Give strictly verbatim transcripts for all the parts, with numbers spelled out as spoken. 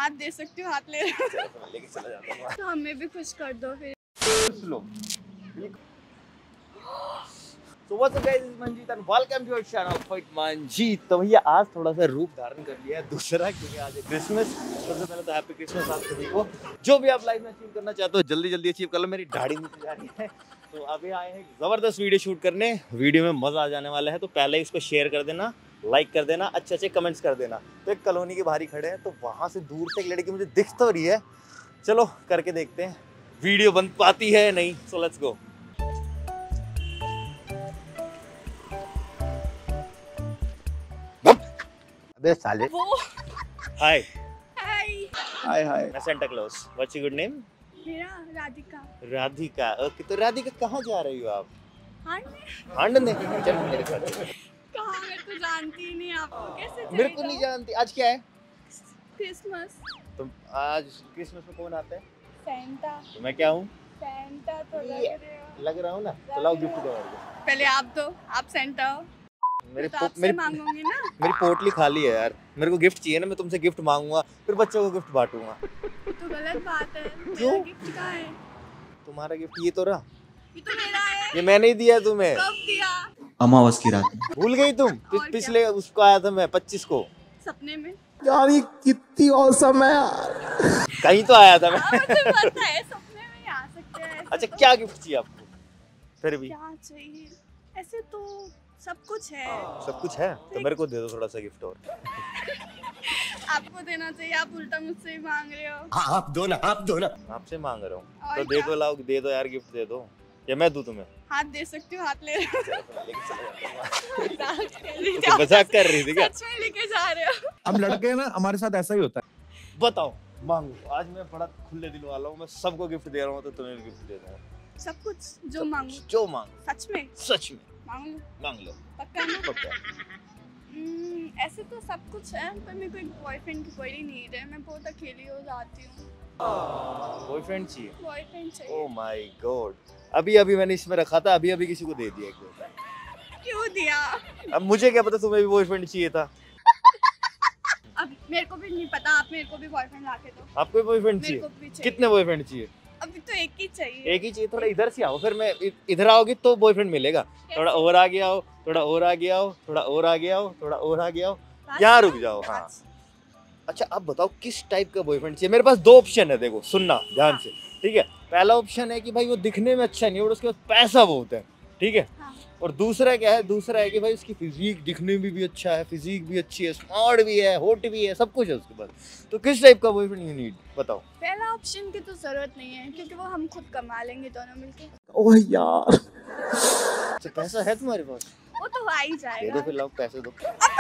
हाथ दे सकती हो, हाथ ले लेके चला जाता हूँ। तो हमें भी खुश कर दो फिर। So what's up guys, this is Manjeet and welcome to our channel Fight Manjeet। तो भैया आज थोड़ा सा रूप धारण कर लिया है दूसरा, क्योंकि आज है क्रिसमस। सबसे पहले तो हैप्पी क्रिसमस आप सभी को। जो भी आप लाइफ में अचीव करना चाहते हो जल्दी जल्दी अचीव कर लो। मेरी दाढ़ी नीचे जा रही है, तो अभी आए हैं जबरदस्त वीडियो शूट करने। वीडियो में मजा आ जाने वाला है, तो पहले इसको शेयर कर देना, लाइक कर देना, अच्छे अच्छे कमेंट्स कर देना। तो एक कॉलोनी के बाहर ही खड़े हैं, तो वहाँ से दूर से एक लड़की मुझे दिख तो रही है। चलो करके देखते हैं वीडियो बन पाती है नहीं। So let's go. अबे साले। Hi hi. हाय हाय मैं Santa Claus. What's your good name? मेरा राधिका। राधिका, ओके। तो राधिका कहाँ जा रही हो आप? हांडने। हांडने? चल मेरे साथ। कहाँ? मैं तो जानती ही नहीं आपको, कैसे मेरे को नहीं जानती। आज क्या है? क्रिसमस। तो आज क्रिसमस में कौन आता है? सेंटा। तो मैं क्या हूँ? सेंटा तो लग रहे हो। लग रहा हूँ ना? तो लाओ गिफ्ट दो। पहले आप दो, आप सेंटा हो। मेरे तो पो, आपसे मेरी मांगूंगी ना। मेरी पोटली खाली है यार। मेरे को गिफ्ट चाहिए ना, मैं तुमसे गिफ्ट मांगूंगा, फिर बच्चों को गिफ्ट बांटूंगा। तो गलत बात है। क्यों? मेरा गिफ्ट कहाँ है? तुम्हारा गिफ्ट ये तो रहा। ये तो मेरा है। ये मैंने ही दिया तुम्हें। कब दिया? अमावस की रात में। भूल गई तुम? और पिछले उसको आया था मैं पच्चीस को। सपने में। यार ये कितनी औसम है यार। कहीं तो आया था मैं। हाँ, मुझे पता है, सपने में ही आ सकते हैं ऐसे। अच्छा तो। क्या गिफ्ट चाहिए आपको? फिर भी क्या चाहिए? ऐसे तो सब कुछ है। सब कुछ है, तो मेरे को दे दो थोड़ा सा गिफ्ट और। आपको देना चाहिए, आप उल्टा मुझसे ही मांग रहे हो। आप दो ना, आप दो ना। आपसे मांग रहा हूँ और तो दे क्या? दो, लाओ दे दो यार, गिफ्ट दे दो। या मैं दूं तुम्हें? हाथ दे सकती हो, हाथ ले रहे हो। लेके चला जाता हूँ। मजाक कर रही थी। तो मजाक कर रही थी क्या? सच में लेके जा रहे हो? हम लड़के हैं ना, हमारे साथ ऐसा ही होता है। बताओ, मांगो। आज मैं बड़ा खुले दिल वाला हूँ, मैं सबको गिफ्ट दे रहा हूँ, तो तुम्हें भी गिफ्ट दे दूंगा। सब कुछ जो सब मांगो। कुछ, जो मांगो। सच में सच में मांग लो। मांग लो। पक्का ना? पक्का। हम्म, ऐसे तो सब कुछ है, पर मेरे को एक बॉयफ्रेंड की बड़ी नीड है। मैं बहुत अकेली हो जाती हूँ। बॉयफ्रेंड चाहिए? बॉयफ्रेंड चाहिए। Oh my god. अभी अभी मैंने इसमें रखा था, अभी अभी किसी को दे दिया एक दो। क्यों दिया? अब मुझे क्या पता तुम्हें भी बॉयफ्रेंड चाहिए था। अब मेरे को भी नहीं पता, आप मेरे को भी बॉयफ्रेंड लाके दो। आपको भी बॉयफ्रेंड मेरे को चाहिए? भी चाहिए। कितने बॉयफ्रेंड चाहिए? अभी तो एक ही चाहिए। एक ही चाहिए? थोड़ा इधर से आओ, फिर मैं इ- इधर आओगी तो बॉयफ्रेंड मिलेगा। थोड़ा और आगे आओ, थोड़ा और आगे आओ, थोड़ा और आगे आओ, थोड़ा और आगे आओ। बस यहाँ ना? रुक जाओ। हाँ। बस। अच्छा अब बताओ किस टाइप का बॉयफ्रेंड चाहिए? मेरे पास दो ऑप्शन है, देखो सुनना ध्यान से, ठीक है? पहला ऑप्शन है कि भाई वो दिखने में अच्छा नहीं है और उसके पास पैसा बहुत है, ठीक है? हाँ। और दूसरा क्या है? दूसरा है कि भाई उसकी फिजिक दिखने में भी अच्छा है, फिजिक भी अच्छी है, स्मार्ट भी है, होट भी है, सब कुछ है उसके पास। तो किस टाइप का बॉयफ्रेंड यू नीड, बताओ। पहला ऑप्शन की तो जरूरत नहीं है, क्योंकि वो हम खुद कमा लेंगे दोनों मिलके। ओह यार। अच्छा पैसा है तुम्हारे पास? वो तो आ ही दे जाएगा। दो फिर, लाओ पैसे दो।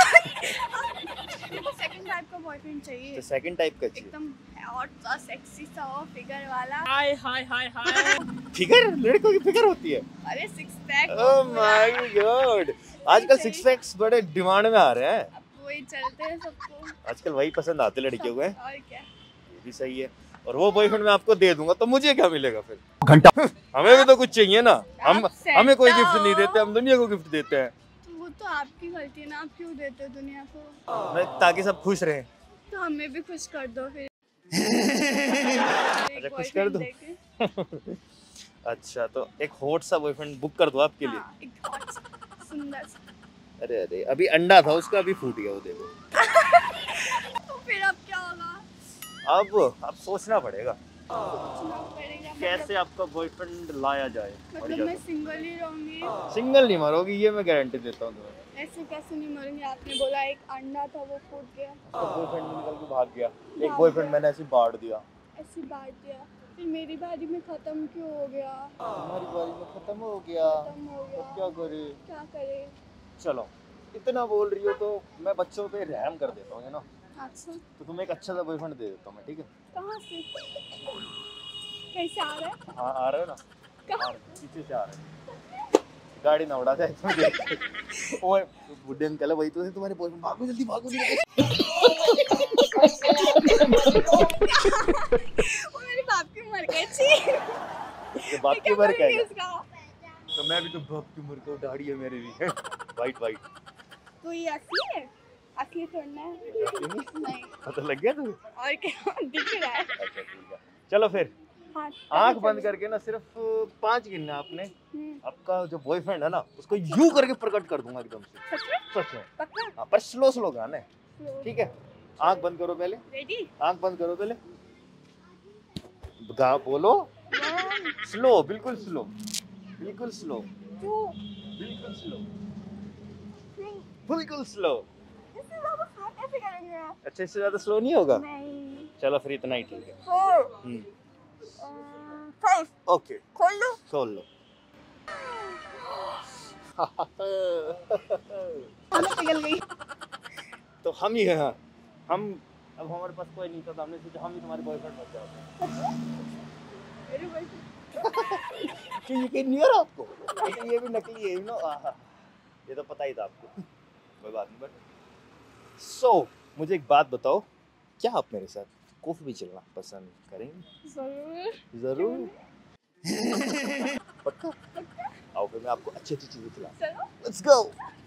मेरे को सेकंड टाइप का बॉयफ्रेंड चाहिए। तो सेकंड टाइप का चाहिए? एकदम हॉट सा, सेक्सी सा हो, फिगर वाला। Hi hi hi hi. Figure? लड़कों की फिगर होती है? अरे six pack. Oh my god, आजकल सिक्स पैक्स बड़े डिमांड में आ रहे हैं। अब वही चलते हैं सबको। आजकल वही पसंद आते लड़कियों को, है? और क्या? ये भी सही है। और वो बॉयफ्रेंड मैं आपको दे दूंगा, तो मुझे क्या मिलेगा फिर? घंटा। हमें भी तो कुछ चाहिए ना। हम आप हमें कोई सेंटा गिफ्ट नहीं हो। देते, हम दुनिया को गिफ्ट देते हैं। तो वो तो आपकी गलती है ना, आप क्यों देते हो दुनिया को? मैं ताकि सब खुश रहें। तो हमें भी खुश कर दो फिर। अच्छा खुश कर दूं? अच्छा तो एक हॉट सा बॉयफ्रेंड बुक कर दो आपके लिए। हाँ, एक hot सा, सुंदर सा। अरे अरे अभी अंडा था उसका, अभी फूट गया वो, देखो। तो फिर अब क्या होगा? अब अब सोचना पड़ेगा सोचना पड़ेगा। कैसे मतलब, आपका बॉयफ्रेंड लाया जाए। मतलब मैं सिंगल ही रहूंगी? सिंगल नहीं मरोगी, ये मैं गारंटी देता हूँ तुम्हें। ऐसे कैसे नहीं मरूंगी? आपने बोला एक अंडा था वो फूट गया। उसका बॉयफ्रेंड निकल के भाग गया, एक भाग बॉयफ्रेंड गया। मैंने ऐसे बांट दिया। ऐसे बांट दिया, फिर मेरी बारी में खत्म क्यों हो गया? हमारी बारी में खत्म हो गया, खत्म हो तो गया। क्या करे? क्या करे? चलो इतना बोल रही हो तो मैं बच्चों पे रहम कर देता हूँ, है ना? अच्छा, तो तुम्हें एक अच्छा सा बॉयफ्रेंड दे देता हूँ मैं, ठीक है? कहाँ से? कैसे आ रहा है? हाँ आ रहे हो ना? कहाँ? आ रहे, पीछे से आ रहे हैं। गाड़ी ना उड़ा जाए तुम। ओए बुड्ढे अंकल है, वही तो है तुम्हारे बॉयफ्रेंड। भागो जल्दी भागो जल्दी। वो मेरे बाप की उम्र के छी। ये बाप की उम्र क्या है? इसका? तो मैं भी तो बाप की उम्र का, दाढ़ी है मेरे भी। White white. तो ये ऐसी है? असली थोड़ना है। नहीं नहीं पता लग गया तुम्हें? और क्या दिख रहा है। अच्छा ठीक है, चलो फिर हाँ, आंख बंद करके ना सिर्फ पांच गिनना आपने। हम्म, आपका जो बॉयफ्रेंड है ना उसको यू करके प्रकट कर दूंगा एकदम से। सच में? सच में। पक्का? हाँ पर स्लो स्लो गाना है, ठीक है? आंख बंद करो पहले, रेडी? आंख बंद करो पहले, गा बोलो वन, स्लो, बिल्कुल स्लो, बिल्कुल स्लो, टू, बिल्कुल स्लो, थ्री। बिल्कुल स्लो। इससे ज़्यादा स्लो कैसे करेंगे आप? अच्छा इससे ज्यादा स्लो नहीं होगा? नहीं। चलो फिर इतना ही ठीक है। फोर, हम्म फाइव। ओके खोल लो। खोल लो। मैं पिघल गई। तो हम ही हैं, हम अब हमारे पास कोई नहीं था तो हमने सोचा हम ही तुम्हारे बॉयफ्रेंड बन जाते हैं। मेरे boyfriend- कि यकीन नहीं हो रहा आपको? लेकिन ये भी नकली है, यू नो। ये तो पता ही था आपको। कोई बात नहीं। बट सो मुझे एक बात बताओ, क्या आप मेरे साथ कॉफी भी चलना पसंद करेंगे? जरूर। जरूर। पक्का? आओ फिर मैं आपको अच्छी अच्छी चीजें खिलाऊं। चलो। लेट्स गो।